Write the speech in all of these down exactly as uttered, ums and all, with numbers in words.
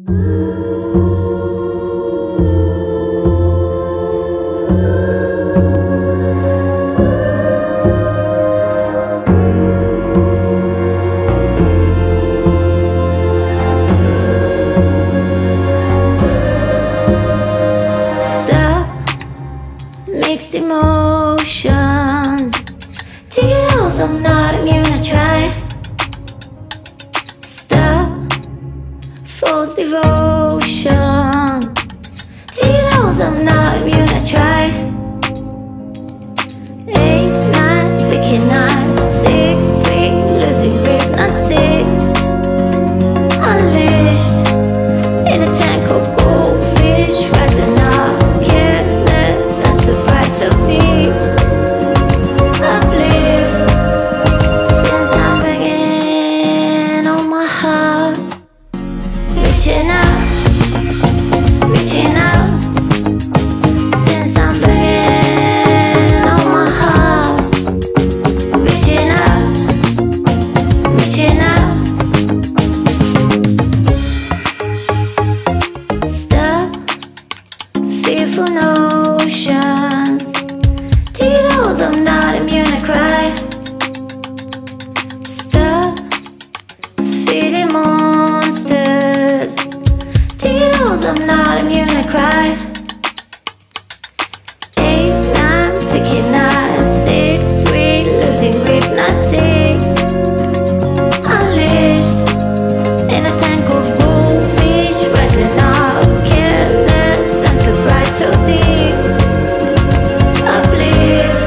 Mixed emotions. Take it all, so I'm not immune. I try. Stop. False devotion. Take it all, so I'm not immune. I try. Eight, nine, picking nine, six, three, losing grip, not sick. Unleashed in a tank of goldfish, rising up. So deep, uplift. Since I'm bringing on my heart, reaching out, reaching out. Since I'm bringing on my heart, reaching out, reaching out. Stop, fearful notions. I'm not immune, I cry. Stop feeding monsters. Take it all, I'm not immune, I cry. Eight, nine, picking nine, six, three, losing grip, not sick. Unleashed in a tank of goldfish, rising up, careless and surprised, so deep. Uplift.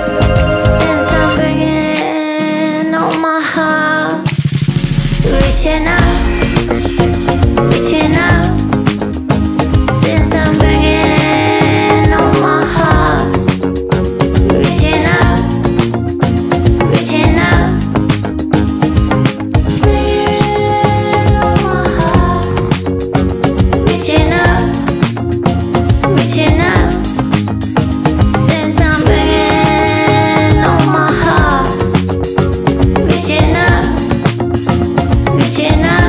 Reaching out, reaching out. Since I'm bringing on my heart, reaching out, reaching out. Bringing on my heart, reaching out, reaching out. Since I'm bringing on my heart, reaching out. Reaching out.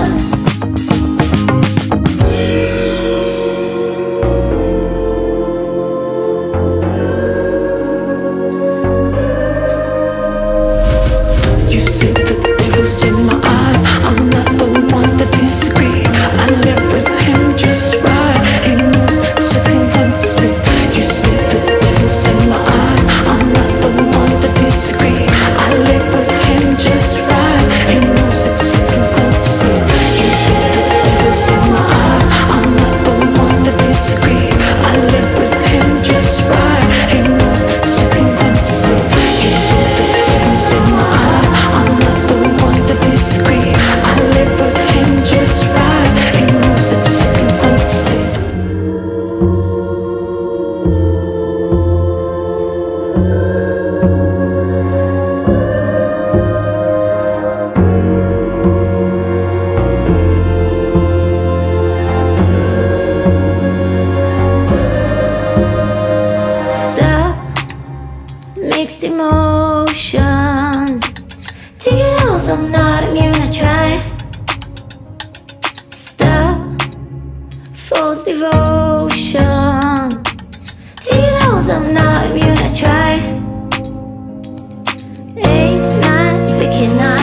You said the devil's in my eyes. I'm not the one to disagree. I live with him just right. He knows exactly what to say. You said the devil's in my eyes. I'm not the one to disagree. I live with him just right. He knows exactly what to say. You said the devil's in my eyes. I'm not the one to disagree. I live with him just right. He knows exactly what to say. You said the devil's in my eyes. I'm not the one to disagree. I live with him just right. He knows exactly what to say. Stop, mixed emotions. Take it all, so I'm not immune, I try. Stop, false devotion. Take it all, so I'm not immune, I try. Eight, nine, picking nine.